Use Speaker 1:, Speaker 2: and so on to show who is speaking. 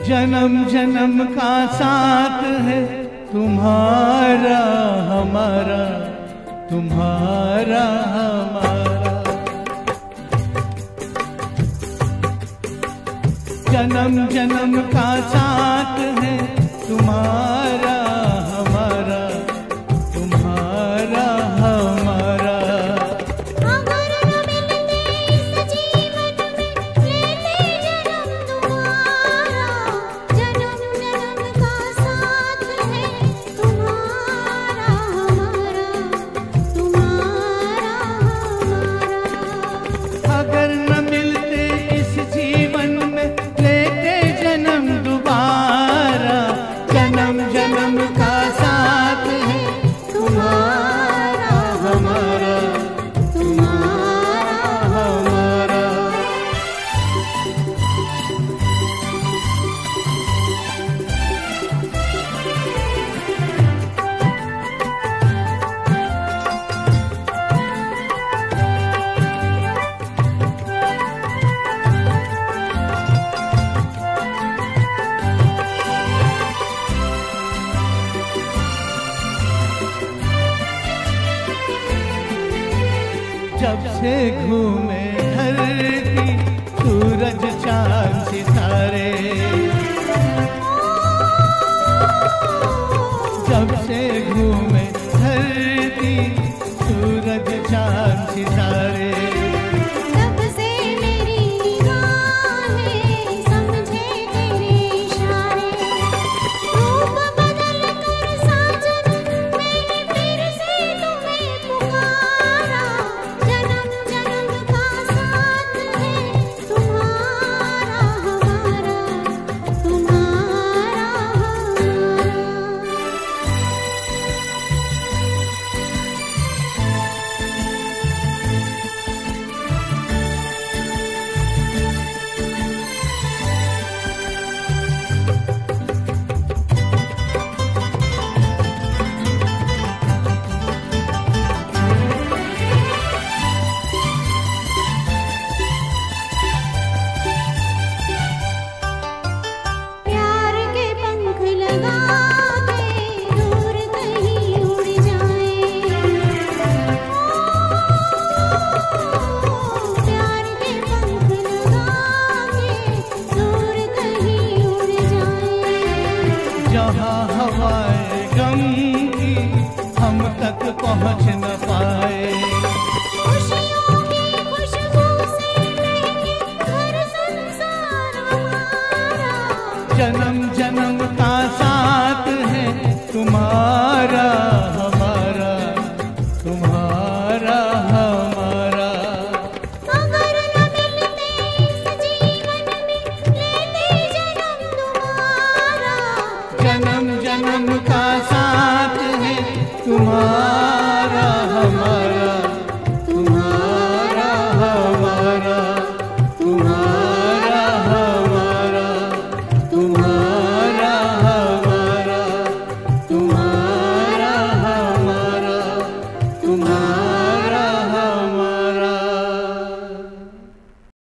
Speaker 1: जन्म जन्म का साथ है तुम्हारा हमारा, तुम्हारा हमारा। जन्म जन्म का साथ है तुम्हारा हमारा, तुम्हारा हमारा।
Speaker 2: अगर न मिलते इस जीवन में लेते जन्म तुम्हारा, जन्म जन्म का साथ है तुम्हारा हमारा, तुम्हारा हमारा।
Speaker 1: अगर न मिलते इस जीवन में लेते जन्म दोबारा, जन्म जन्म का साथ है तुम्हारा हमारा, तुम्हारा हमारा। जब से घूमे धरती सूरज चांद सितारे, जब से घूमे धरती सूरज चांद सितारे।